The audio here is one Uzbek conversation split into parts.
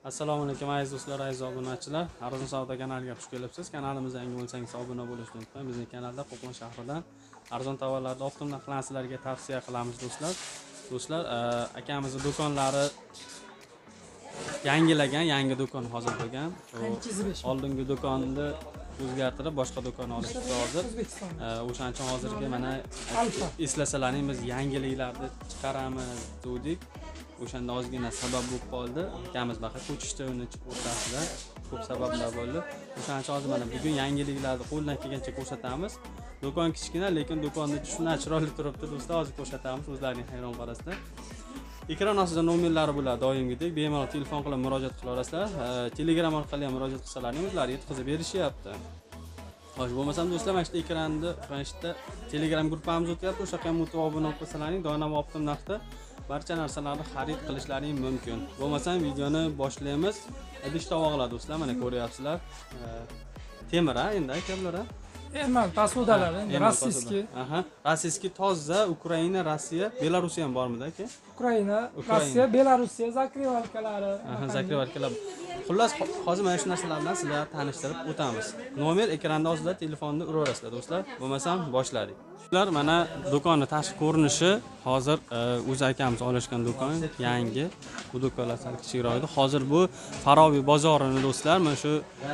Assalomu alaykum aziz do'stlar, aziz obunachilar. Arzon savdo kanaliga xush kelibsiz. Kanalimizga yangi bo'lsangiz obuna bo'lishni unutmang. Bizning kanalda Qo'qon shahridan arzon tovarlarni optim narxlarga tavsiya qilamiz do'stlar. Do'stlar, akamizning do'konlari yangilagan, yangi do'kon hozir bo'lgan. Oldingi do'konni o'zgartirib boshqa do'kon olishdi hozir. O'shaning uchun hozirgi mana eslasalaring biz yangiliklarni chiqaramiz dedik. O'shanda ozgina sabab bo'lib qoldi. Akamiz baqa ko'chishdi uni o'rtasida ko'p sabablar bo'ldi. O'shaning uchun hozir mana bugun yangiliklarni qo'ldan kelgancha ko'rsatamiz. Do'kon kichkina, lekin do'konni shunday chiroyli turibdi do'stlar, hozir ko'rsatamiz. O'zlaring hayron qolasizlar. Ekran ostida nomerlari bo'ladi doimgidek. Bemalol telefon qilib murojaat qila olasizlar. Telegram orqali ham murojaat qilsalaring o'zlari yetkazib berishyapti. Xo'sh, bo'lmasam do'stlar, mana shu ekranda, mana shu Telegram gruppamiz o'tyapti. O'sha ham obuna qilsalaring, doim optim narxda barcha narsalarni xarid qilishlaring mumkin. Bo'lmasam videoni boshlaymiz. Idish tovoqlar do'stlar, mana ko'ryapsizlar. Temir endi akalar. Emal tasodalari, rossiyskiy. Aha, rossiyskiy toza, Ukraina, Rossiya, Belarusya ham bormidi aka? Ukraina, Rossiya, Belarusya zakrivalkalari. Aha, zakrivalkalar. Xullas, hozir mana shu narsalar bilan sizlarni tanishtirib o'tamiz. Nomer ekranda ostida telefonni uraverasizlar do'stlar. Bo'lmasam boshladik. Sizlar mana do'konni tashqi ko'rinishi hozir o'z akamiz olishgan do'kon, yangi. Bu do'konlar sal kichikroq edi. Hozir bu Faroviy bozorini do'stlar, mana shu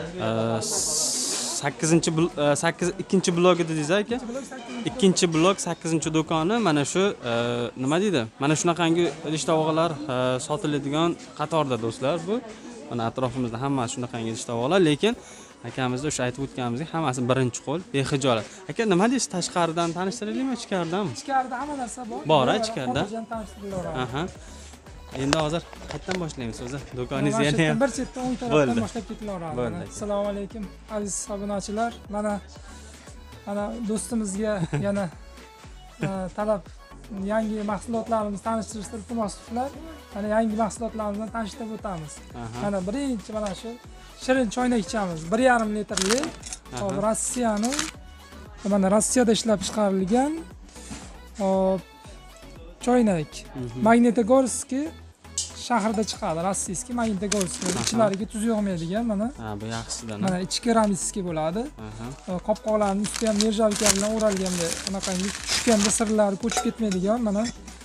2-chi blok dedingiz aka. 2-chi blok 8-do'koni mana shu nima deydi? Mana shunaqangi idish tovoqlar sotiladigan qatorda do'stlar bu. Mana atrofimizda hamma shunaqangi idish tovoqlar, lekin akamizda o'sha aytib o'tganimizdek hammasi birinchi qo'l, bexijolat. Aka, nima deysiz, tashqaridan tanishtiraylikmi, ichkaridanmi? Ichkarida hamma narsa bor. Bor, ichkarida. Aha. Endi hozir qayerdan boshlaymiz o'zi? Do'koningiz yana bir chetdan o'ng tarafdan boshlab ketilaveradi. Assalomu alaykum aziz obunachilar. Mana do'stimizga yana talab yangi mahsulotlarimizni tanishtirishni iltimoslar. Mana yangi mahsulotlarimizni tanishtirib o'tamiz. Mana birinchi mana shu shirin choynak ichamiz. 1,5 litrli. Hop, Rossiyaning mana Rossiyada ishlab chiqarilgan choynak. Magnitogorskiy shahrida chiqadi, rossiyskiy Magnitogorskiy. Ichlariga tuz yo'qmaydigan mana. Ha, bu yaxshisidan. Mana ichi keramikskiy bo'ladi. Qopqoqlarning usti ham nержавка bilan o'ralganda, bunaqangi tushganda sirlari ko'chib ketmaydigan mana.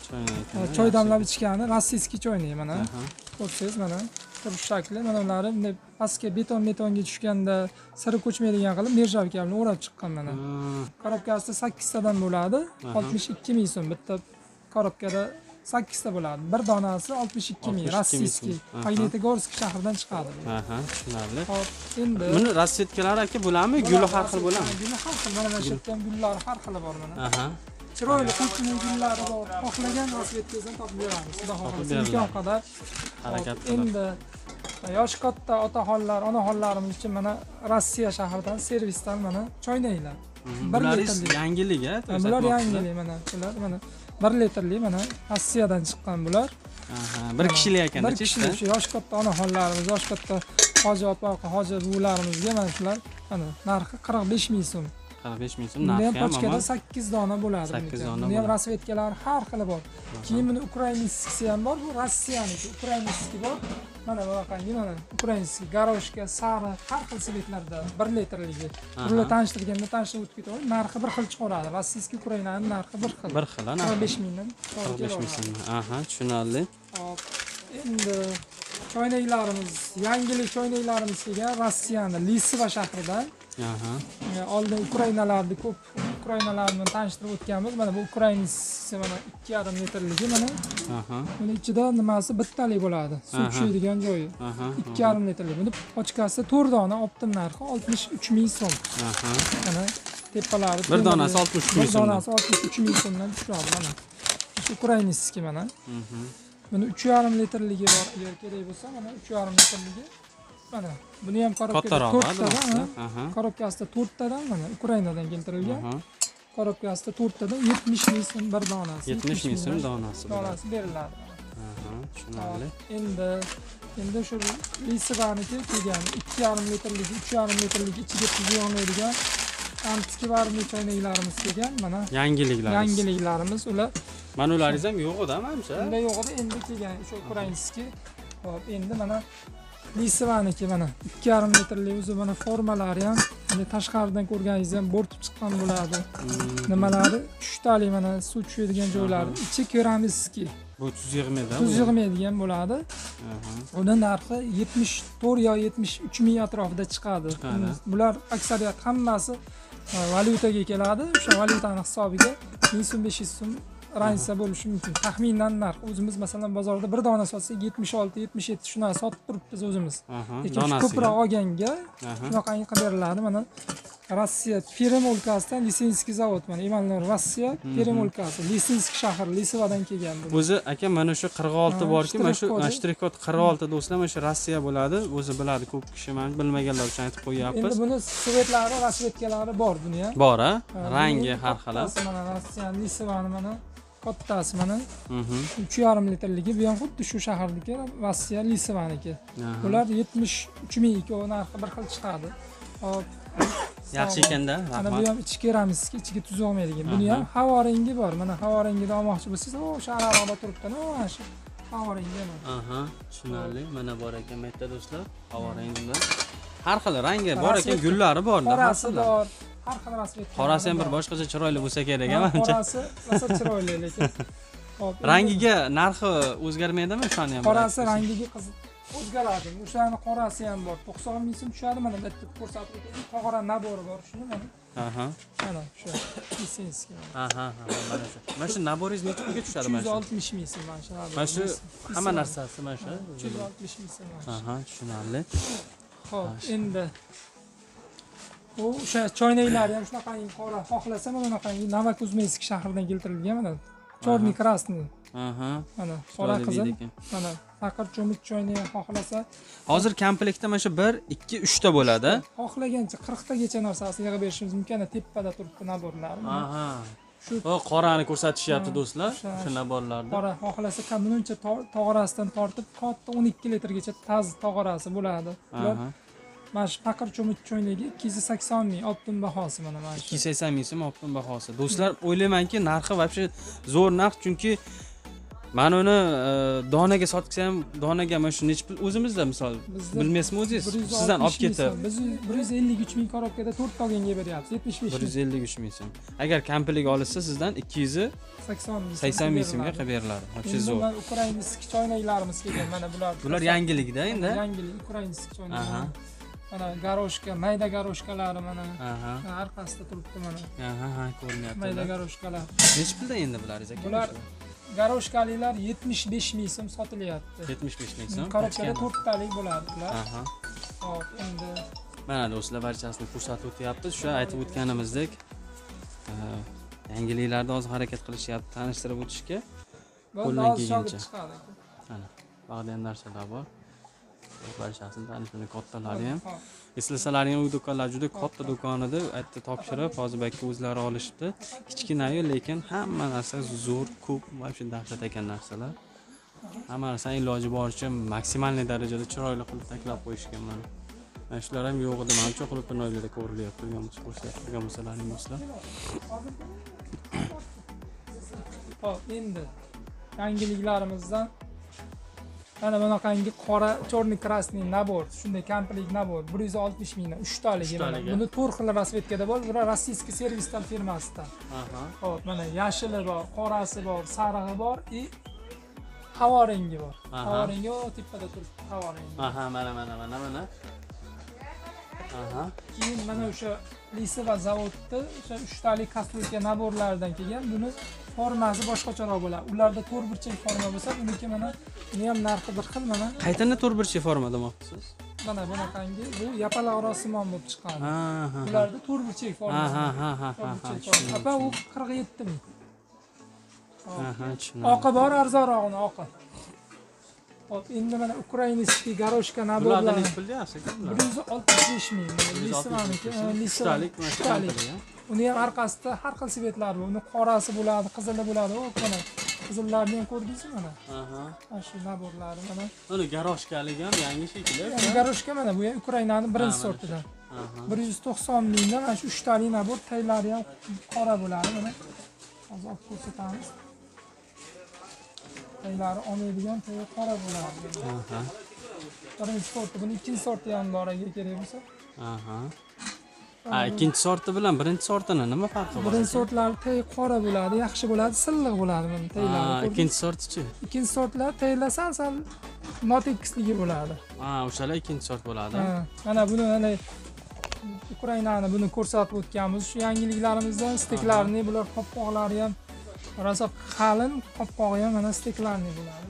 Choy damlab ichgani rossiyskiy choynak mana. Ko'rsangiz mana turish shakli, mana ularni bunday pastga betonga tushganda siri ko'chmaydigan qilib nержавка bilan o'rab chiqqan mana. Korobkasida 8 tadan bo'ladi. 62 ming so'm bitta korobkada 8 ta bo'ladi. Bir donasi 62 ming, rossiyskiy. Magnitogorskiy shahridan chiqadi. Aha, tushunarli. Hop, endi buni rossiyatkalari aka bo'ladimi? Guli har xil bo'ladimi? Guli har xil, mana shu yerda ham gullar har xili bor mana. Aha. Chiroyli qo'shni gullari bor. Xohlagan rossiyatkadan topib beramiz. Xudo xohlasa, imkon qadar harakat qilib. Endi yosh katta otaxonlar, onaxonlarimiz uchun mana Rossiya shahridan servisdan mana choynaklar. Bular yangilik bular yangilik mana shular mana 1 litrli mana Rossiyadan chiqqan bular. Aha, bir kishilik ekan. Bir kishilik shu yosh katta onaxonlarimiz, yosh katta hoji opa, hoji buvalarimizga mana shular mana narxi 45 ming so'm. 45 ming so'm narxi ham pochkada 8 dona bo'ladi. 8 dona. Buni ham rasvetkalar har xili bor. Keyin buni ukrainskiy ham bor, bu Rossiyaniki, ukrainskiy bor. Mana bunaqangi mana ukrainskiy garoshka, sari har xil svetlarda 1 litrligi. Bular tanishtirganda tanishtirib o'tib ketaman. Narxi bir xil chiqaradi. Rossiyskiy, Ukrainaning narxi bir xil. Bir xil, 45 mingdan. 45 ming so'm. Aha, tushunarli. Hop. Endi choynaklarimiz, yangilik choynaklarimiz kelgan Rossiyaning Lisiva shahridan. Aha. Oldin Ukrainalarni ko'p Ukrainalarni tanishtirib o'tganmiz. Mana bu Ukrainskiy mana 2,5 litrligi mana. Aha. Buni ichida nimasi bittalik bo'ladi. Suv tushadigan joyi. 2,5 litrli. Buni pochkasi 4 dona optim narxi 63 ming so'm. Aha. Mana tepalari bir donasi 63 ming so'm. Bir donasi 63 ming so'mdan tushadi mana. Shu Ukrainskiy mana. Buni 3,5 litrligi bor, agar kerak bo'lsa mana 3,5 litrligi. Mana buni ham korobkada 4 tadan, korobkasida 4 tadan mana Ukrainadan keltirilgan. Korobkasida 4 tadan 70 ming so'm bir donasi. 70 ming so'm donasi beriladi. Aha, tushunarli. Endi shu Lisivaniki kelgan 2,5 litrligi, 3,5 litrligi ichiga tuz yo'qmaydigan antiskvarniy choynaklarimiz kelgan mana. Yangiliklarimiz ular. Mana ularimiz ham yo'q edi, menimcha. Unda yo'q edi, endi kelgan o'sha ukrainskiy. Hop, endi mana Lisivaniki mana 2,5 litrli o'zi mana formalari ham endi tashqaridan ko'rganingiz ham bo'rtib chiqqan bo'ladi. Nimalari 3 tali mana suv tushadigan joylari. Ichi keramikski. Bu tuz yig'maydi. Tuz yig'maydigan bo'ladi. Uni narxi 74 yo 73 ming atrofida chiqadi. Bular aksariyat hammasi valyutaga keladi. O'sha valyutaning hisobiga 1500 so'm ransa bo'lishi mumkin. Taxminan narx o'zimiz masalan bozorda bir dona sotsak 76-77 shuna sotib turibmiz o'zimiz. Lekin ko'proq olganga shunaqangi qilib beriladi. Mana Rossiya Peremolkasidan Lisinskiy zavod mana Ivanlar Rossiya Peremolkasi Lisinskiy shahar Lisivadan kelgan bu. O'zi aka mana shu 46 borki, mana shu shtrikot 46 do'stlar, mana shu Rossiya bo'ladi. O'zi biladi ko'p kishi, men bilmaganlar uchun aytib qo'yapmiz. Endi buni sovetlari, rasvetkalari bor buni ham. Bor a? Rangi har xil. Mana Rossiya Lisivani mana kattasi mana 3,5 litrligi, bu ham xuddi shu shahardagi Rossiya Lisivaniki. Ular 73 ming narxi bir xil chiqadi. Hop. Yaxshi ekanda, rahmat. Mana bu ham ichi keramikski, ichiga tuz olmaydigan. Buni ham havo rengi bor. Mana havo rengida olmoqchi bo'lsangiz, o'sha aralog'ida turibdi, mana shu havo rengi bor. Tushunarli. Mana bor ekan, mayda do'stlar, havo rengida. Har xil rangi bor ekan, gullari bor-da, qorasi bor. Har xil rasvet. Qorasi ham bir boshqacha chiroyli bo'lsa kerak, menimcha. Qorasi rosa chiroyli lekin. Hop. Rangiga narxi o'zgarmaydimi o'shani ham? Qorasi rangiga o'zgaradi. O'shani qorasi ham bor. 90 ming so'm tushadi, mana bu yerda ko'rsatib o'tdim. Qog'ora nabori bor shuni mana. Mana shu Lisinskiy. Mana shu. Mana shu naboringiz necha pulga tushadi mana shu? 360 ming so'm mana shu. Mana shu hamma narsasi mana shu. 360 ming so'm. Tushunarli. Xo'p, endi o'sha choynaklari ham shunaqangi qora xohlasa mana bunaqangi Novokuzminsk shahridan keltirilgan mana. Chorniy krasniy. Mana qora qizil. Mana faqat cho'mich choyni xohlasa. Hozir komplektda mana shu 1, 2, 3 ta bo'ladi. Xohlagancha 40 tagacha narsasini yig'ib berishimiz mumkin. Tepada turibdi naborlar. Shu qorani ko'rsatishyapti do'stlar, shu naborlarda. Qora xohlasa kammuncha tog'orasidan tortib, katta 12 litrgacha taz tog'orasi bo'ladi. Ular mana shu faqir cho'mich cho'ynagi 280 ming optim bahosi mana shu. 280 ming so'm optim bahosi. Do'stlar, o'ylaymanki narxi вообще zo'r narx, chunki men uni donaga sotsa ham donaga mana shu nech pul o'zimizda misol bilmaysizmi o'zingiz? Sizdan olib ketib. Biz 153 ming korobkada 4 ta olganga beryapmiz. 75 ming. 153 ming so'm. Agar komplik olinsa sizdan 280 ming so'mga qilib beriladi. Вообще zo'r. Bunlar ukrainskiy choynaklarimiz kelgan mana bular. Bular yangilikda endi. Yangilik ukrainskiy choynaklar. Mana garoshka, mayda garoshkalari mana. Orqasida turibdi mana. Ko'rinyapti. Mayda garoshkalar. Nech pulda endi bularimiz aka? Bular garoshkaliklar 75 ming so'm sotilyapti. 75 ming so'm. Korobkada 4 talik bo'ladi bular. Hop, endi mana do'stlar barchasini ko'rsatib o'tyapmiz. Shu aytib o'tganimizdek yangiliklarda hozir harakat qilishyapti, tanishtirib o'tishga. Qo'ldan kelgancha. Mana ba'zi narsalar bor. Barchasini tanishtirib, kattalari ham. Eslasalaring u do'konlar juda katta do'kon edi. Aytdi topshirib, hozir bakka o'zlari olishdi. Kichkina-yu, lekin hamma narsa zo'r, ko'p, вообще dahshat ekan narsalar. Hamma narsani iloji boricha maksimalniy darajada chiroyli qilib taklab qo'yishgan mana. Mana shular ham yo'q edi, menimcha qilib noylarda ko'rilyapti, ko'rsatgan bo'lsalaring do'stlar. Hop, endi yangiliklarimizdan mana bunaqangi qora chorniy krasniy nabor, shunday komplet nabor 160 mingdan 3 taligi mana. Buni 4 xil rasvetkada bor, bular rossiyskiy servisdan firmasidan. Hop, mana yashili bor, qorasi bor, sarig'i bor, havo rengi bor. Havo rengi tepada turibdi, havo rengi. Mana. Keyin mana o'sha Lisiva zavodda o'sha 3 talik kastrulka naborlaridan kelgan. Buni formasi boshqacharoq bo'ladi. Ularda to'rtburchak forma bo'lsa, buniki mana buni ham narxi bir xil mana. Qaytanda to'rtburchak forma demoqchisiz? Mana bunaqangi bu yapaloqroq simon bo'lib chiqqan. Ularda to'rtburchak forma. Apa u 47 ming. Oqi bor, arzonrog'ini oqi. Hop, endi mana ukrainskiy garoshka naborlar. Bulardan nech pul deyapsiz? 165 ming. Lisivalik, uni ham orqasida har xil svetlar bor. Uni qorasi bo'ladi, qizili bo'ladi. Mana qizillarni ham ko'rdingizmi mana? Mana shu naborlari mana. Uni garoshkaligi ham yangi shekilli. Garoshka mana bu ham Ukrainaning birinchi sortidan. 190 mingdan mana shu 3 talik nabor, taylari ham qora bo'ladi mana. Hozir olib ko'rsatamiz. Taylari olmaydigan, tayi qora bo'ladi. Birinchi sorti, buni ikkinchi sorti ham bor agar kerak bo'lsa. Ikkinchi sorti bilan birinchi sortini nima farqi bor? Birinchi sortlar tay qora bo'ladi, yaxshi bo'ladi, silliq bo'ladi buni taylari. Ikkinchi sorti-chi? Ikkinchi sortlar taylasan sal notekisligi bo'ladi. O'shalar ikkinchi sort bo'ladi. Mana buni Ukrainani buni ko'rsatib o'tganmiz. Shu yangiliklarimizdan steklarni, bular qopqoqlari ham rosa qalin, qopqog'i ham mana steklarni bo'ladi.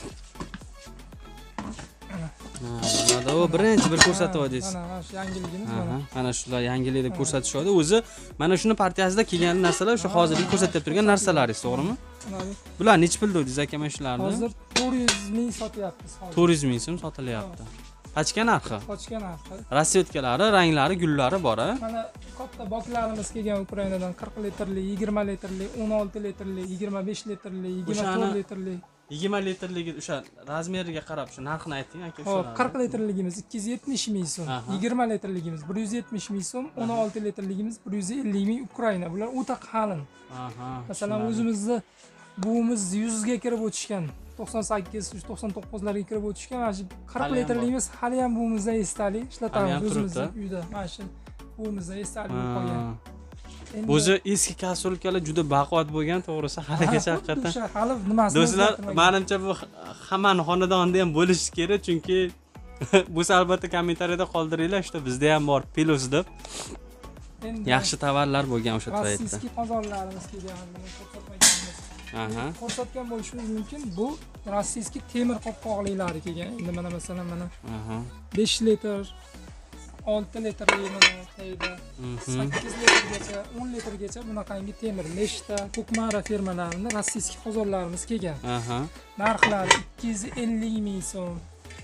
Mana bu birinchi bir ko'rsatyapsiz. Mana shu yangiligimiz mana. Mana shular yangilikni ko'rsatishyapti. O'zi mana shuni partiyasida kelgan narsalar shu hozirgi ko'rsatib turgan narsalaringiz, to'g'rimi? Bular necha pul dedingiz aka mana shularni? Hozir 400 ming sotyapmiz hozir. 400 ming so'm sotilyapti. Qachga narxi? Qachga narxi? Rasvetkalari, ranglari, gullari bor-a? Mana katta boklarimiz kelgan Ukrainadan 40 litrli, 20 litrli, 16 litrli, 25 litrli, 24 litrli. 20 litrligi o'sha razmeriga qarab shu narxini ayting aka. Xo'p, 40 litrligimiz 270 ming so'm, 20 litrligimiz 170 ming so'm, 16 litrligimiz 150 ming Ukraina. Bular o'ta qalin. Masalan, o'zimizni buvimiz 100 ga kirib o'tishgan, 98, 99 larga kirib o'tishgan. Mana shu 40 litrligimiz hali ham buvimizdan esdalik ishlatamiz o'zimizning uyda. Mana shu buvimizdan esdalik bo'lib qolgan. O'zi eski kastrulkalar juda baquvvat bo'lgan, to'g'risi haligacha haqiqatan. Hali nimasi? Do'stlar, menimcha bu hammani xonadonida ham bo'lishi kerak, chunki bu albatta kommentariyada qoldiringlar, işte bizda ham bor plus deb. Yaxshi tovarlar bo'lgan o'sha paytda. Rossiyskiy bozorlarimiz kelganini ko'rsatmaganmiz. Ko'rsatgan bo'lishimiz mumkin. Bu rossiyskiy temir qopqoqliklari kelgan. Endi mana masalan mana 5 litr 6 litrli mana tayda 8 litrgacha 10 litrgacha bunaqangi temir nechta Ko'kmara firmalarining rossiyskiy bozorlarimiz kelgan. Narxlari 250 ming so'm,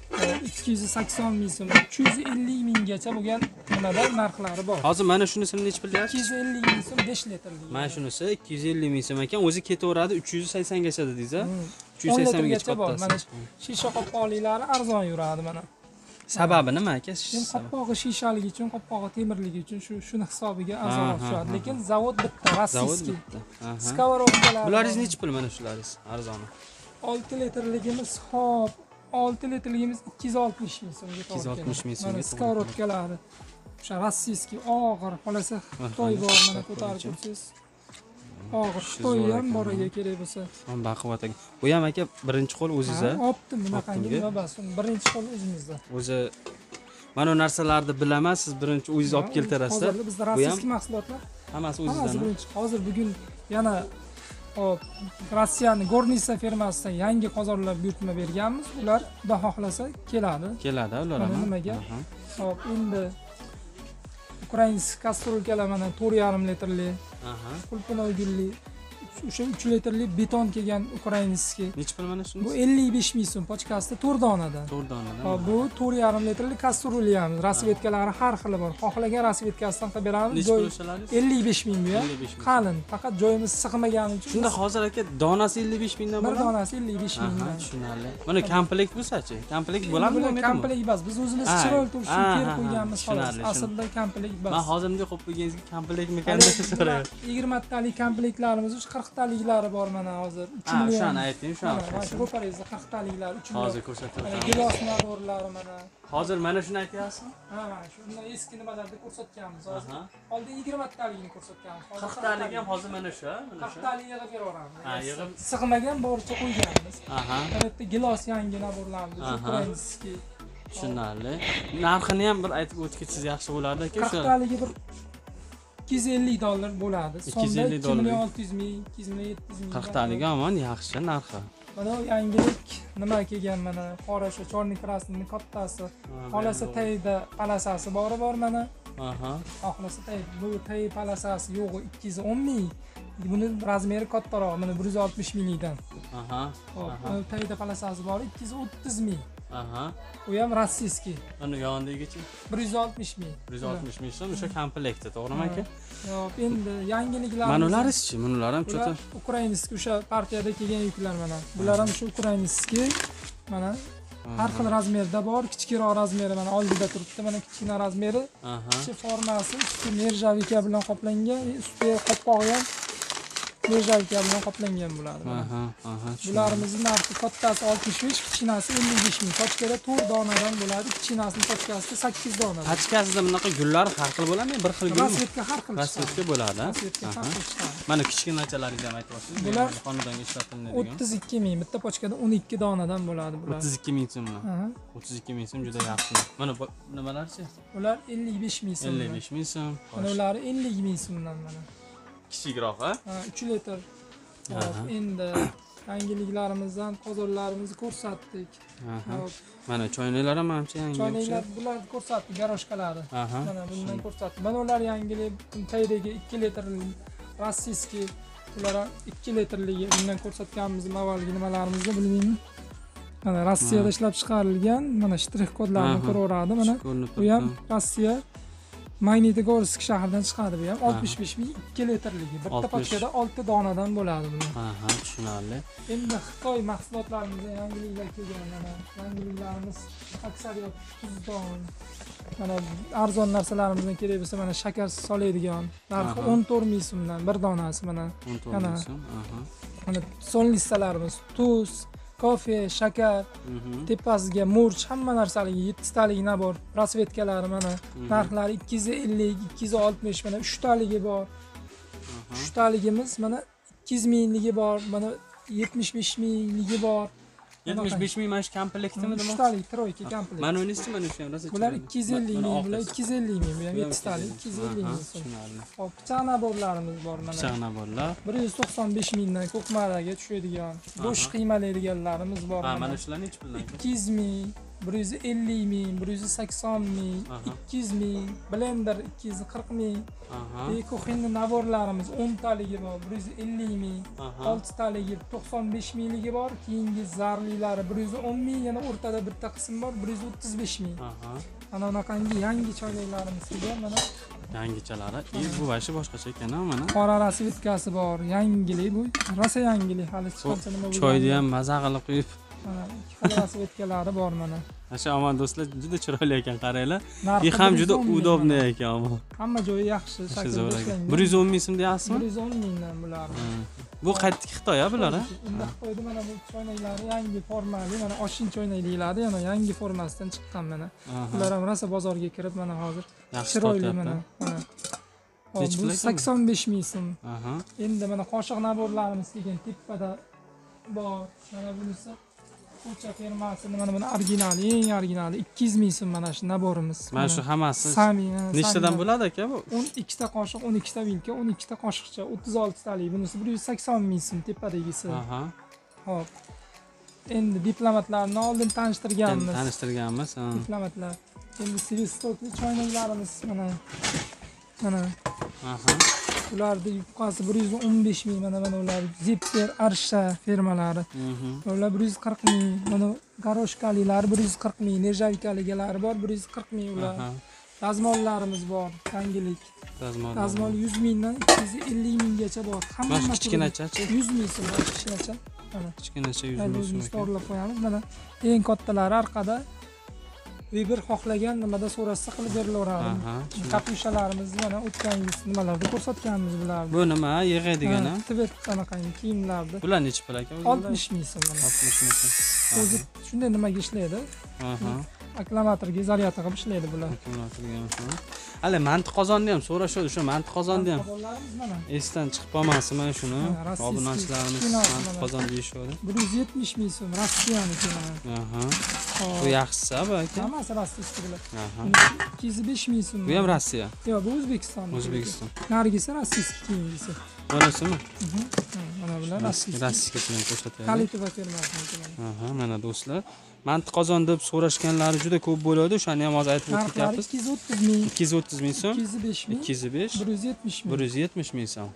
280 ming so'm, 350 minggacha bo'lgan nimada narxlari bor. Hozir mana shunisini necha bilyapsiz? 250 ming so'm 5 litrli. Mana shunisi 250 ming so'm ekan, o'zi ketaveradi 380 gacha dedingiz-a? 380 minggacha bor. Mana shisha qopqoqliklari arzon yuradi mana. Sababi nima aka? Qopqog'i shishaligi uchun, qopqog'i temirligi uchun shuni hisobiga arzonroq tushadi. Lekin zavod bitta, rossiyskiy. Skоворodkalar. Bularingiz necha pul mana shularingiz arzoni? 6 litrligimiz, xo'p, 6 litrligimiz 260 ming so'mga to'g'ri keladi. 260 ming so'mga. Skоворodkalari. O'sha rossiyskiy og'ir, xolasa Xitoy bor, mana ko'tarib ko'rsangiz. Og'ir Xitoy ham bor aka kerak bo'lsa. Baquvvat aka. Bu ham aka birinchi qo'l o'zingizda. Optim bunaqangi nima bas, birinchi qo'l o'zimizda. O'zi mana narsalarni bilaman, siz birinchi o'zingiz olib keltirasiz. Hozir bizda rossiyskiy mahsulotlar hammasi o'zingizdan. Hozir bugun yana Rossiyaning Gornitsa firmasidan yangi qozonlar buyurtma berganmiz. Ular xudo xohlasa keladi. Keladi ular ham. Nimaga? Hop, endi Ukrainskiy kastrulkalar mana 4,5 litrli. Qulpinoy gulli. O'sha 3 litrli beton kelgan Ukrainskiy. Necha pul mana shunisi? Bu 55 ming so'm pochkasida 4 donadan. 4 donadan. Hop, bu 4,5 litrli kastrulkamiz. Rasvetkalari har xili bor. Xohlagan rasvetkasidan qilib beramiz. Necha pul o'shalarimiz? 55 ming bu. Qalin, faqat joyimiz sig'magani uchun. Shunda hozir aka donasi 55 mingdan bo'ladi. Bir donasi 55 mingdan. Tushunarli. Mana komplekt bo'lsa-chi? Komplekt bo'ladimi, bo'lmaydimi? Komplekt emas. Biz o'zimiz chiroyli turishni terib qo'yganmiz xolos. Aslida komplekt emas. Men hozirda qo'yib qo'ygangizga komplektmikan deb so'rayapman. 20 talik komplektlarimiz, 40 taliklari bor mana hozir. 3 million. Shuni ayting, shuni. Mana shu ro'paringizda 40 taliklar 3 million. Hozir ko'rsataman. Gilos naborlari mana. Hozir mana shuni aytyapsizmi? Mana shunday eski nimalarni ko'rsatganmiz hozir. Oldin 20 taligini ko'rsatganmiz. 40 talik ham hozir mana shu, mana shu. 40 talik yig'ib beraveramiz. Yig'ib sig'magan boricha qo'yganmiz. Bu yerda gilos yangi naborlarimiz, Ukrainskiy. Tushunarli. Narxini ham bir aytib o'tsangiz yaxshi bo'lardi aka. 40 taligi bir $250 bo'ladi. Sonda 2,600 ming, 2,700 ming. 40 taligi hamon yaxshi narxi. Mana yangilik nima kelgan mana qora shu chorni krasnining kattasi. Xolasa tayda palasasi bor mana. Xohlasa tay bu tay palasasi yo'g'i 210 ming. Buni razmeri kattaroq, mana 160 mingdan. Hop, tayda palasasi bor 230 ming. U ham rossiyskiy. Ana yondagichi 160 ming. 160 ming so'm o'sha komplektda, to'g'rimi aka? Yo'q, endi yangiliklar. Manularizchi, bular ham cho'ta. Ukrainskiy o'sha partiyada kelgan yuklar mana. Bular ham shu Ukrainskiy mana har xil razmerda bor, kichikroq razmeri mana oldida turibdi, mana kichkina razmeri. Ichi formasi, usti nerjavika bilan qoplangan, ustiga qopqog'i ham nержавейка bilan qoplangan bo'ladi. Aha. Bularimizni narxi kattasi 65, kichkinasi 55 ming. Pochkada 4 donadan bo'ladi, kichkinasining pochkasida 8 donadan. Pochkasida bunaqa gullar har xil bo'ladimi? Bir xil gulmi? Rasvetka har xil. Rasvetka bo'ladi. Rasvetka har xil chiqadi. Mana kichkinachalaringizni ham aytyapsiz. Bular xonadonga ishlatiladigan. 32 ming. Bitta pochkada 12 donadan bo'ladi bular. 32 ming so'm. 32 ming so'm juda yaxshi. Mana nimalarchi? Ular 55 ming so'm. 55 ming so'm. Mana ular 50 ming so'mdan mana. Kichikroq, ha? 3 litr. Endi yangiliklarimizdan qozonlarimizni ko'rsatdik. Mana choynaklar ham ancha yangi. Choynaklar bularni ko'rsatdik, garoshkalari. Mana bundan ko'rsatdik. Mana ular yangilik, taydagi 2 litrlik rossiyskiy, ular 2 litrligi bundan ko'rsatganmiz avvalgi nimalarimizni bilmayman. Mana Rossiyada ishlab chiqarilgan, mana shtrix kodlarni ko'raveradi. Mana bu ham Rossiya Magnitogorsk shahridan chiqadi bu ham 65 ming 2 litrligi. Bitta pochkada 6 donadan bo'ladi buni. Tushunarli. Endi Xitoy mahsulotlarimizda yangiliklar kelgan, mana yangiliklarimiz aksariyat tuzdon. Mana arzon narsalarimizdan kerak bo'lsa mana shakar soladigan, narxi 14 ming so'mdan bir donasi mana. 14 ming so'm. Mana son listalarimiz tuz, kofe, shakar, tepasiga murch, hamma narsaligi 7 taligi nabor, rasvetkalari mana narxlari 250, 260 mana 3 taligi bor. 3 taligimiz mana 200 mingligi bor, mana 75 mingligi bor. 75 ming mana shu komplektimi demoqchi? 3 talik troyka komplekt. Mana unisi mana shu ham rosa. Bular 250 ming, bular 250 ming, bu ham 7 talik 250 ming. Hop, pichoq naborlarimiz bor mana. Pichoq naborlar 195 mingdan ko'kmaraga tushadigan, bo'sh qiymalaydiganlarimiz bor mana. Mana shular nechi puldan? 200 ming, 150 ming, 180 ming, 200 ming, blender 240 ming. Kuxinni naborlarimiz 10 taligi bor, 150 ming, 6 taligi 95 mingligi bor, keyingi zarlilari 110 ming, yana o'rtada bitta qism bor, 135 ming. Mana unaqangi yangi choynaklarimiz kelgan mana. Yangichalari. Bu vashi boshqacha ekan, mana. Qora rasvetkasi bor, yangilik bu. Rosa yangilik, hali chiqqancha nima bo'ladi. Choyni ham maza qilib quyib. Mana ikkita rasvetkalari bor mana. Asha aman do'stlar, juda chiroyli ekan, qaranglar. И ham juda udobniy ekan bu. Hamma joyi yaxshi, shaklda ishlangan. 110 ming so'm deyapsizmi? 110 mingdan bular. Bu qaytdagi Xitoy bular, ha? Unda Xitoyda mana bu choynaklari yangi formali, mana oshin choynak deyiladi, yana yangi formasidan chiqqan mana. Ular ham rosa bozorga kirib mana hozir chiroyli mana. Bu 85 ming so'm. Endi mana qoshiq naborlarimiz kelgan tepada bor. Mana bunisi Ko'cha firmasini mana buni originali, eng originali 200 ming so'm mana shu naborimiz. Mana shu hammasi. Nechtadan bo'ladi aka bu? 12 ta qoshiq, 12 ta vilka, 12 ta qoshiqcha, 36 talik. Bunisi 180 ming so'm tepadagisi. Xo'p. Endi diplomatlarni oldin tanishtirganmiz. Diplomatlar. Endi svistokli choynaklarimiz mana. Ularda yupqasi 115 ming, mana ular Zipper, Arsha firmalari. Ular 140 ming, mana garoshkalilar 140 ming, nержавейкалигалari bor 140 ming ular. Dazmollarimiz bor, yangilik. Dazmol 100 mingdan 250 minggacha bor. Hamma kichkinacha 100 ming so'm kichkinacha. Mana kichkinacha 100 ming so'm. Storlab qo'yamiz. Mana eng kattalari orqada. Bir xohlagan nimada so'rashsa qilib berilaveradi. Kapushalarimiz mana o'tgangi nimalarda ko'rsatganmiz bularni. Bu nima yig'adigan ha? Tibet qanaqangi kiyimlarda. Bular necha pul aka? 60 ming so'm. 60 ming so'm. O'zi shunday nimaga ishlaydi? Akkumulyatorga zaryad qilib ishlaydi bular. Akkumulyatorga. Hali mantiq qozonni ham so'rashadi, o'sha mantiq qozonni ham. Esdan chiqib qolmasin mana shuni. Obunachilarimiz mantiq qozon deyishadi. 170 ming so'm Rossiyaniki mana. Bu yaxshisi bu aka. Hammasi rossiyskilar. 205 ming so'm. Bu ham Rossiya. Yo'q, bu O'zbekiston. O'zbekiston. Nargisi rossiyskiy kiyimgisi. Manasimi? Mana bular rossiyskiy bilan ko'rsatadi. Kalitiba firmasi. Mana do'stlar. Mantiq qozon deb so'rashganlari juda ko'p bo'ladi. O'shani ham hozir aytib o'tyapmiz. 230 ming. 230 ming so'm. 205 ming. 205. 170 ming. 170 ming so'm.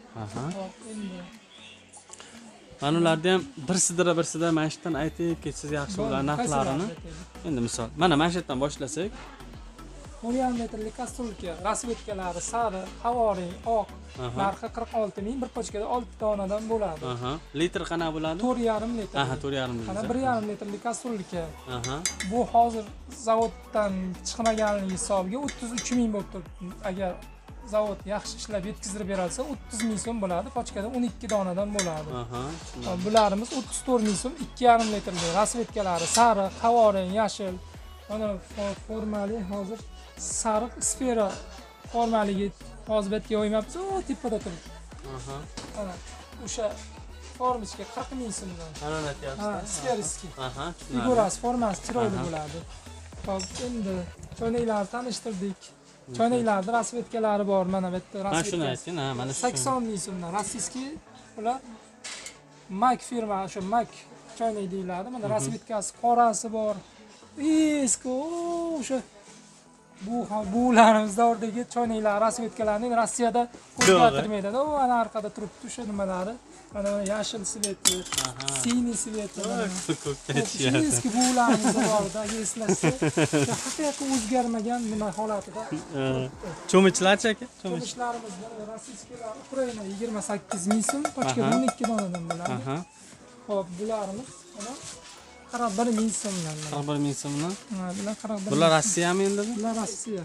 Mana ularda ham birsida mana shu yerdan aytib ketsangiz yaxshi bo'ladi narxlarini. Endi misol, mana shu yerdan boshlasak. 10 metrlik kastrulka, rasvetkalari sariq, havoriy, oq. Narxi 46 ming, bir pochkada 6 donadan bo'ladi. Litr qana bo'ladi? 4,5 litr. 4,5 litr. Mana 1,5 litrlik kastrulka. Bu hozir zavoddan chiqmaganligi hisobiga 33 ming bo'lib turibdi. Agar zavod yaxshi ishlab yetkazib bersa 30 ming so'm bo'ladi. Pochkada 12 donadan bo'ladi. Bularimiz 34 ming so'm, 2,5 litrli rasvetkalari sariq, havorang, yashil. Mana formali hozir sariq sfera formaligi hozir bu yerga qo'ymabsiz, o tepada turibdi. Mana o'sha formichka 40 ming so'mdan. Mana aytyapsiz. Sferiski. Figurasi, formasi chiroyli bo'ladi. Hop, endi choynaklarni tanishtirdik. Choynaklarda rasvetkalari bor. Mana bu yerda rasvetka. Mana shuni ayting, mana 80 ming so'mdan. Rossiyskiy ular Mak firma, o'sha Mak choynak deyiladi. Mana rasvetkasi qorasi bor. Eski o'sha bularimiz davridagi choynaklar, rasvetkalarni Rossiyada ko'rsatilmaydi. O ana orqada turibdi o'sha nimalari. Mana yashil sveti, siniy sveti. Eski bularimiz borda, eslashsa, haqiqatan o'zgarmagan nima holatida. Cho'michlarchi aka? Cho'michlarimiz rossiyskilar Ukraina 28 ming so'm, pochkada 12 donadan bo'ladi. Xo'p, bularimiz mana 41 ming so'mdan. 41 ming so'mdan? Bular 41. Bular Rossiyami endi? Bular Rossiya.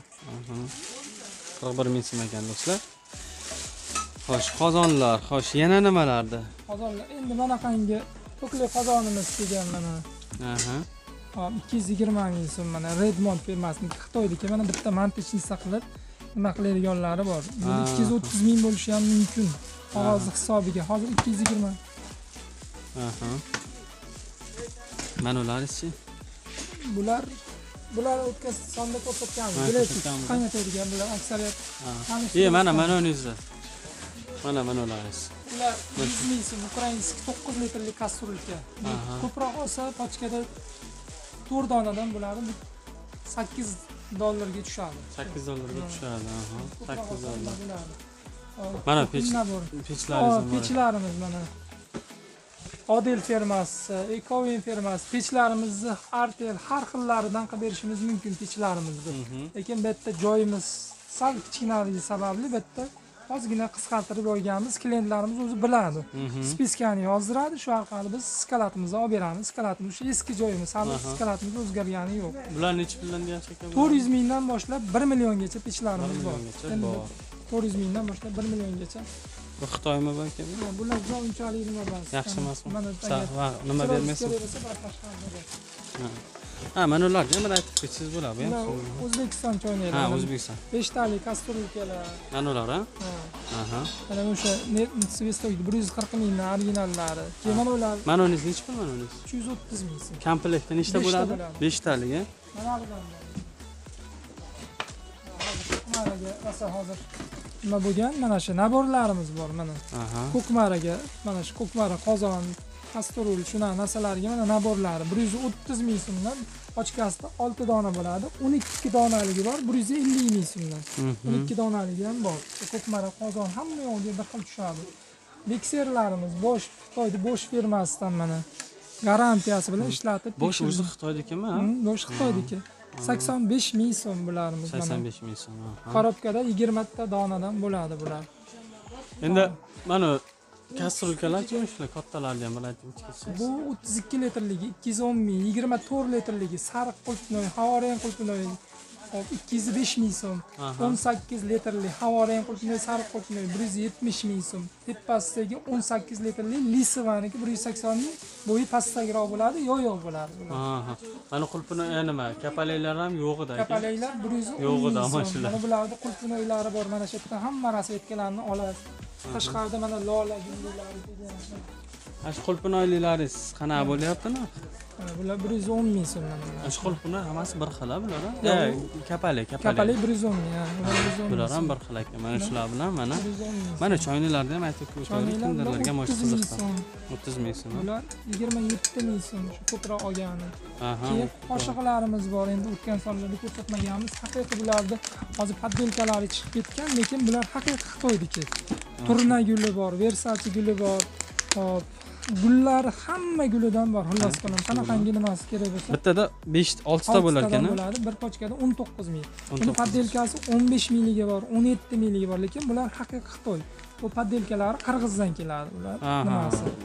41 ming so'm ekan do'stlar. Xo'sh, qozonlar, xo'sh, yana nimalarda? Qozonlar endi bunaqangi to'kli qozonimiz kelgan mana. Hop, 220 ming so'm mana Redmond firmasiniki Xitoydagi mana bitta montajnisa qilib nima qiladiganlari bor. 230 ming bo'lishi ham mumkin. Qog'oz hisobiga hozir 220. Mana ular-chi? Bular o'tkaz sonda ko'rsatganmiz. Bilasiz, qaynatadigan bular aksariyat. Mana o'ningizda. Mana ular. Ular 100 ming so'm, ukrainskiy 9 litrli kastrulka. Ko'proq olsa pochkada 4 donadan bo'ladi. 8 dollarga tushadi. 8 dollarga tushadi. 8 dollar. Mana pechlarimiz mana. Odil firmasi, Ekovin firmasi, pechlarimizni Artel har xillaridan qilib berishimiz mumkin pechlarimizni. Lekin bu yerda joyimiz sal kichkinaligi sababli bu yerda ozgina qisqartirib qo'yganmiz. Klientlarimiz o'zi biladi. Spiskani yozdiradi, shu orqali biz skalatimizni olib beramiz. Skalatimiz shu eski joyimiz, hali skalatimiz o'zgargani yo'q. Bular necha puldan deyapsiz aka? 400 mingdan boshlab 1 milliongacha pechlarimiz bor. 400 mingdan boshlab 1 milliongacha. Bu Xitoymi bu aka? Bular unchalik nima emas. Yaxshi emasmi? Nima bermaysiz? Mana ularga nima aytib ketsangiz bo'ladi bu ham. O'zbekiston choynaklari. O'zbekiston. 5 tali kastrulkalar. Mana ular, Mana o'sha Svestok 140 mingdan originallari. Keyin mana ular. Mana uningiz necha pul mana uningiz? 230 ming so'm. Komplektda nechta bo'ladi? 5 talik, Mana bular. Maraga rosa hozir nima bo'lgan? Mana shu naborlarimiz bor mana. Ko'kmaraga, mana shu ko'kmara qozon, kastrul, shuna narsalarga mana naborlari 130 ming so'mdan, ochkasida 6 dona bo'ladi. 12 donaligi bor, 150 ming so'mdan. 12 donaligi ham bor. Ko'kmara qozon hamma yo'lga bir xil tushadi. Mikserlarimiz Bosch, Xitoyda Bosch firmasidan mana garantiyasi bilan ishlatib. Bosch o'zi Xitoydikimi? Bosch Xitoydiki. 85 ming so'm bularimiz mana. 85 ming so'm. Korobkada 20 ta donadan bo'ladi bular. Endi mana kastrulkalar chiqishlar kattalarni ham aytib ketsangiz. Bu 32 litrligi 210 ming, 24 litrligi sariq qulpnoy, havorang qulpnoy 205 ming so'm. 18 litrli havorang qulpnoy, sariq qulpnoy 170 ming so'm. Tepasidagi 18 litrli Lisovaniki 180 ming. Bo'yi pastroq bo'ladi, yo'q bo'ladi bular. Mana qulpnoy nima? Kapalaklar ham yo'q edi aka. Kapalaklar 110 yo'q edi, ming mana so'm. shular. Mana bularda qulpnoylari bor. Mana shu yerda hamma rasvetkalarni olasiz. Tashqarida mana lola gullari degan. Shu qulpnoylilaringiz qanaqa bo'lyapti-mi? Bular 110 ming so'mdan. Shu qulpnoy hammasi bir xil bular. Kapalik. Kapalik 110 ming. Bular ham bir xil ekan. Mana shular bilan mana choynalarni ham aytib ko'rsangiz, kimlarga mo'sh qiziqdi. 30 ming so'm. Bular 27 ming so'm, shu ko'proq olgani. Keyin qoshiqlarimiz bor, endi o'tgan sonlarda ko'rsatmaganmiz. Haqiqiy bularda hozir poddelkalari chiqib ketgan, lekin bular haqiqiy Xitoydiki. Turna guli bor, Versace guli bor. Hop, gullar hamma gulidan bor. Xullas qilib, qanaqangi nimasi kerak bo'lsa. Bittada 5-6 ta bo'lar ekan. Bo'ladi, bir pochkada 19 ming. Buni poddelkasi 15 mingligi bor, 17 mingligi bor, lekin bular haqiqiy Xitoy. Bu poddelkalar Qirg'izdan keladi bular. Nimasi?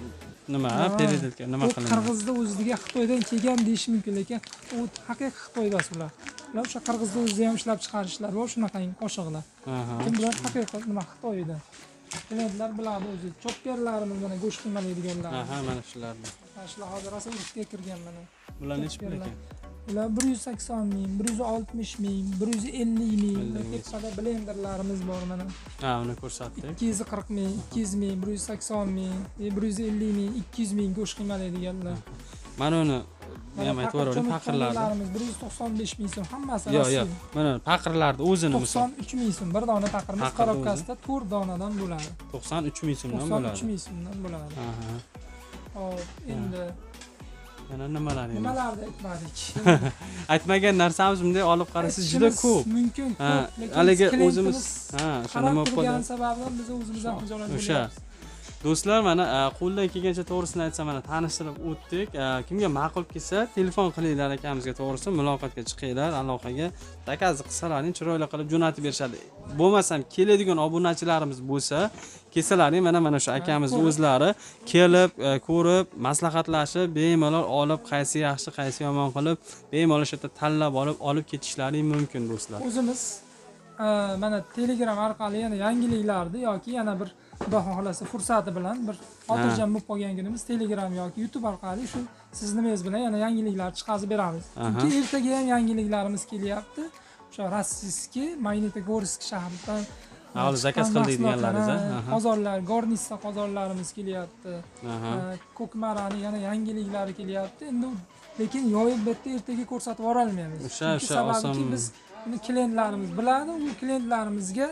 nima periodilka nima qilinadi? Qirg'izda o'ziga Xitoydan kelgan deyish mumkin, lekin u haqiqiy Xitoydas ular. Ular o'sha Qirg'izda o'zida ham ishlab chiqarishlar bor, shunaqangi qoshiqlar. Bular haqiqiy nima Xitoydan. Klientlar biladi o'zi. Chopperlarimiz mana go'sht qiymalaydiganlar. Mana shularni. Shular hozir rosa urfga kirgan mana. Bular necha pul ekan? Ular 180 ming, 160 ming, 150 ming. Tepada blenderlarimiz bor mana. Uni ko'rsatdik. 240 ming, 200 ming, 180 ming, 150 ming, 200 ming go'sht qiymalaydiganlar. Mana uni men aytib o'radim, paqirlarni 195 ming so'm hammasi. Yo'q. Mana paqirlarni o'zini misol 93 ming so'm. Bir dona paqirimiz korobkasida 4 donadan bo'ladi. 93 ming so'mdan bo'ladi. 93 ming so'mdan bo'ladi. Hop, endi yana nimalar endi? Nimalarni aytmadik. Aytmagan narsamiz bunday olib qarasangiz juda ko'p. Mumkin ko'p, lekin haligi o'zimiz o'sha nima bo'lgan sababdan biz o'zimiz ham xijolatlanamiz. O'sha do'stlar, mana qo'ldan kelgancha to'g'risini aytsam, mana tanishtirib o'tdik. Kimga ma'qul kelsa, telefon qilinglar akamizga, to'g'risi muloqotga chiqinglar, aloqaga zakaz qilsalaring chiroyli qilib jo'natib berishadi. Bo'lmasam keladigan obunachilarimiz bo'lsa, kelsalaring mana shu akamiz o'zlari kelib, ko'rib, maslahatlashib, bemalol olib, qaysi yaxshi, qaysi yomon qilib, bemalol o'sha yerda tanlab olib ketishlaring mumkin do'stlar. O'zimiz mana Telegram orqali yana yangiliklarni yoki yana bir Xudo xohlasa fursati bilan bir xotirjam bo'lib qolgan kunimiz Telegram yoki YouTube orqali shu siz nimangiz bilan yana yangiliklar chiqarib beramiz. Chunki ertaga ham yangiliklarimiz kelyapti. O'sha Rossiyskiy, Magnitogorsk shahridan hozir zakaz qildik deganlaringiz, qozonlar, Gornissa qozonlarimiz kelyapti. Ko'kmarani yana yangiliklari kelyapti. Endi lekin yoyib bitta ertaga ko'rsatib yubora olmaymiz. O'sha oson. Biz buni klientlarimiz biladi, u klientlarimizga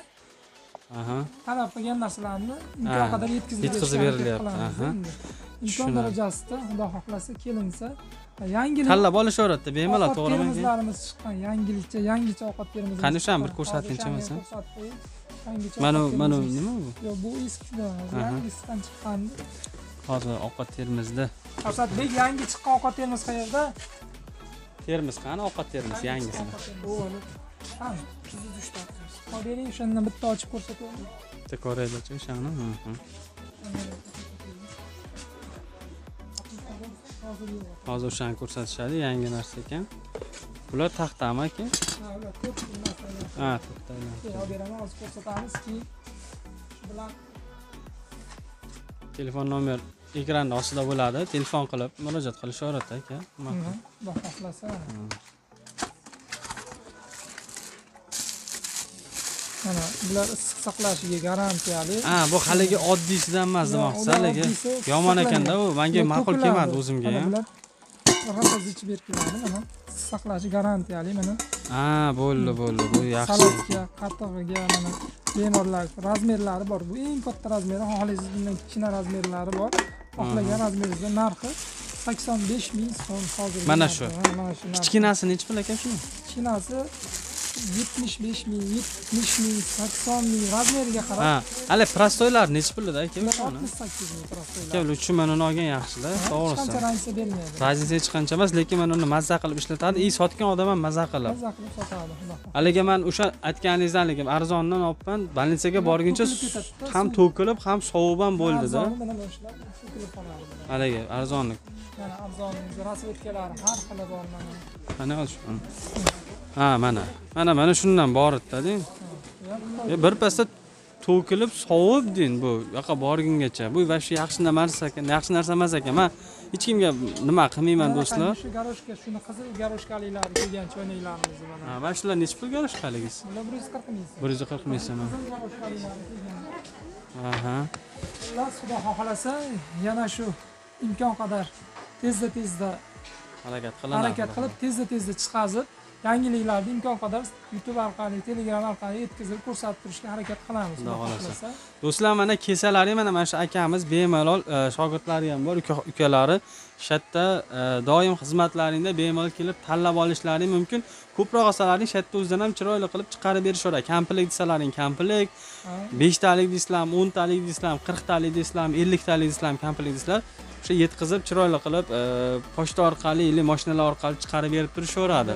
talab qilgan narsalarni imkon qadar yetkazib berilyapti. Imkon darajasida Xudo xohlasa kelinsa, yangilik tanlab olishaveradi, bemalol, to'g'rimi? Termizlarimiz chiqqan, yangicha ovqat termizimiz. Qani o'sha bir ko'rsatingchi bo'lsa. Mana nima bu? Yo'q, bu eskidan, yangisidan chiqqan. Hozir ovqat termizda. Asadbek, yangi chiqqan ovqat termiz qayerda? Termiz qani ovqat termiz yangisi? Qani, sizni dushtab. Bering, o'shandan bitta ochib ko'rsataman. Bitta ko'raylik o'shani. Hozir o'shani ko'rsatishadi, yangi narsa ekan. Bular taxtami aka? Ular ko'p narsalar. taxtalar. Olib beraman, hozir ko'rsatamizki, shu bilan telefon nomer ekranda ostida bo'ladi. Telefon qilib murojaat qilishaveradi aka. Xudo xohlasa. Mana bular issiq saqlashiga garantiyali. Bu haligi oddiysidan emas demoqchisiz, haligi yomon ekanda u. Menga ma'qul kelmadi o'zimga ham. Rahat ichib berkiladi, mana issiq saqlashi garantiyali mana. Bo'ldi. Bu yaxshi. Salatga, qatig'iga mana bemorlar razmerlari bor. Bu eng katta razmeri, xohlasangiz bundan kichkina razmerlari bor. Xohlagan razmeringizda narxi 85 ming so'm hozir. Mana shu. Kichkinasi necha pul ekan shuni? Kichkinasi 75 ming, 70 ming, 80 ming razmeriga qarab. Hali prostoylar necha pulda aka? 68 ming prostoylar. Aka, uchun men uni olgan yaxshi-da, to'g'risi. Qancha ransa bermaydi. Razisa hech qancha emas, lekin men uni mazza qilib ishlatadi. Sotgan odam ham mazza qilib. Mazza qilib sotadi. Haligi men o'sha aytganingizdan haligi arzondan olibman, больницаga borguncha ham to'kilib, ham sovib ham bo'ldi-da. Haligi arzonlik. Mana arzonning rasvetkalari har xili bor mana. Qani olsh. Mana shundan bor edi-da. Bir pasda to'kilib sovib din bu yoqqa borgungacha. Bu vashi yaxshi narsa ekan, yaxshi narsa emas ekan. Men hech kimga nima qilmayman do'stlar. Shu garoshka, shuni qizil garoshkaliklar kelgan cho'naklarimiz mana. Mana shular necha pul garoshkaligingiz? Bular 140 ming. 140 ming so'm. Ular Xudo xohlasa yana shu imkon qadar tezda harakat qilib tezda chiqazib, yangiliklarni imkon qadar YouTube orqali, Telegram orqali yetkazib ko'rsatib turishga harakat qilamiz. Xudo xohlasa. Do'stlar, mana kesalaring mana shu akamiz bemalol shogirdlari ham bor, ukalari shatda doim xizmatlaringda bemalol kelib tanlab olishlaring mumkin. Ko'proq olsalaring shatda o'zidan ham chiroyli qilib chiqarib berishadi. Kamplik desalaring kamplik, 5 talik desam, 10 talik desam, 40 talik desam, 50 talik desam kamplik deslar. O'sha yetkazib chiroyli qilib pochta orqali yoki mashinalar orqali chiqarib berib turishaveradi.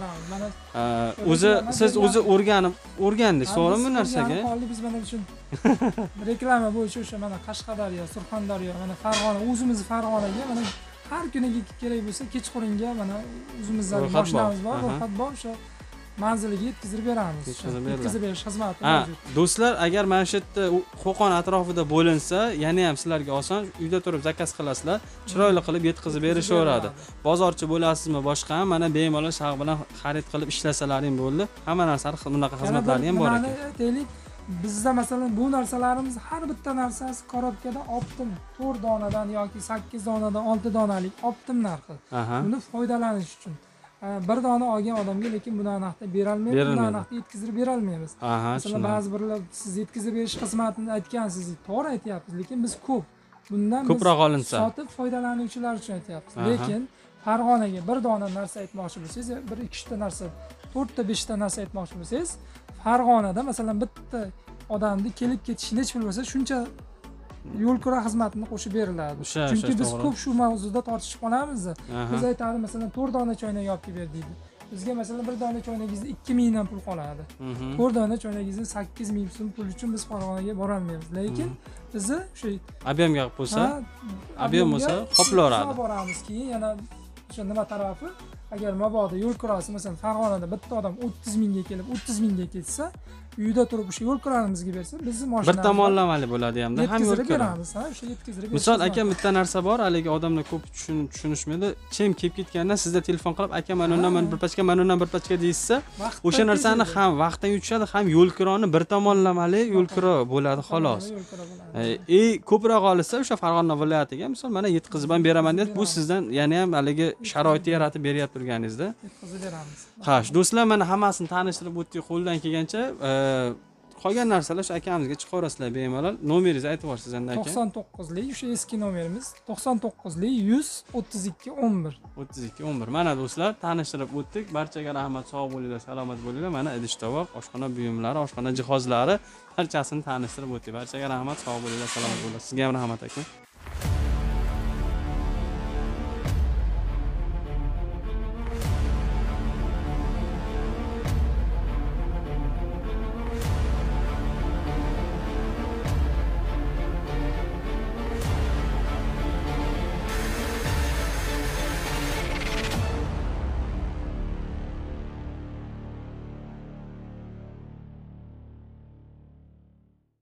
O'zi siz o'rgandingiz, to'g'rimi bu narsaga? Biz mana shu reklama bo'yicha o'sha mana Qashqadaryo, Surxondaryo, mana Farg'ona, o'zimiz Farg'onaga mana har kuniga kerak bo'lsa kechqurunga mana o'zimizning mashinamiz bor, ro'yxat bor, o'sha manziliga yetkazib beramiz. Yetkazib berish xizmati mavjud. Do'stlar, agar mana shu yerda Qo'qon atrofida bo'linsa, yana ham sizlarga oson, uyda turib zakaz qilasizlar, chiroyli qilib yetkazib berishaveradi. Bozorchi bo'lasizmi, boshqa ham mana bemalol shaq bilan xarid qilib ishlasalaring bo'ldi. Hamma narsa bunaqa xizmatlar ham bor ekan. Aytaylik, bizda masalan bu narsalarimiz har bitta narsasi korobkada optim 4 donadan yoki 8 donadan 6 donalik optim narxi. Buni foydalanish uchun. Bir dona olgan odamga lekin buni aniqda berolmaymiz, buni aniqda yetkazib berolmaymiz. Masalan, ba'zi birlar siz yetkazib berish xizmatini aytgansiz, to'g'ri aytyapsiz, lekin biz bundan ko'proq olinsa sotib foydalanuvchilar uchun aytyapmiz. Lekin Farg'onaga bir dona narsa aytmoqchi bo'lsangiz, bir ikkita narsa, 4 ta 5 ta narsa aytmoqchi bo'lsangiz, Farg'onada masalan bitta odamni kelib ketishini hech bo'lmasa shuncha yo'l kira xizmatini qo'shib beriladi. Chunki biz ko'p shu mavzuda tortishib qolamiz. Biz aytamiz masalan 4 dona choynak olib kelib ber deydi. Bizga masalan bir dona choynagingizni 2000 dan pul qoladi. 4 dona choynagingizni 8000 so'm pul uchun biz Farg'onaga bora olmaymiz. Lekin bizni shu ob'yemga bo'lsa, ob'yem bo'lsa qoplaveradi. Boramiz keyin yana o'sha nima tarafi, agar mabodo yo'l kirasi masalan Farg'onada bitta odam 30 mingga kelib 30 mingga ketsa, uyda turib o'sha yo'l kirarimizga bersa, bizni mashinamiz bir tomonlamali bo'ladi hamda ham yo'l kiramiz, o'sha yetkazib beramiz. Misol aka bitta narsa bor, haligi odamlar ko'p tushunishmaydi. Chem kelib ketganda sizga telefon qilib, aka mana undan men bir pachka, mana undan bir pachka deysiz, o'sha narsani ham vaqtdan yutishadi, ham yo'l kironi bir tomonlamali yo'l kira bo'ladi xolos. Ko'proq olsa o'sha Farg'ona viloyatiga misol mana yetkazib ham beraman deb, bu sizdan yana ham haligi sharoitni yaratib beryapti turganingizda. Yetkazib beramiz. Xo'sh, do'stlar, mana hammasini tanishtirib o'tdik qo'ldan kelgancha. Qolgan narsalar shu akamizga chiqaverasizlar bemalol. Nomeringizni aytib yuborsiz endi aka. 99lik, o'sha eski nomerimiz 99lik 100 32 11. 32 11. Mana do'stlar, tanishtirib o'tdik. Barchaga rahmat, sog' bo'linglar, salomat bo'linglar. Mana idish-tovoq, oshxona buyumlari, oshxona jihozlari barchasini tanishtirib o'tdik. Barchaga rahmat, sog' bo'linglar, salomat bo'linglar. Sizga ham rahmat aka.